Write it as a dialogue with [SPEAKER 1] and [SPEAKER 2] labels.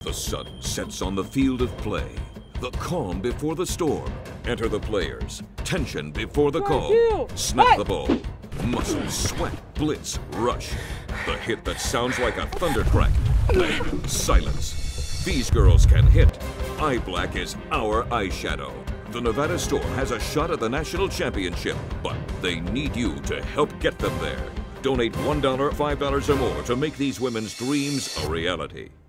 [SPEAKER 1] The sun sets on the field of play. The calm before the storm. Enter the players. Tension before the call. Snap the ball. Muscle, sweat, blitz, rush. The hit that sounds like a thunder crack. Then silence. These girls can hit. Eye black is our eyeshadow. The Nevada store has a shot at the national championship, but they need you to help get them there. Donate $1, $5 or more to make these women's dreams a reality.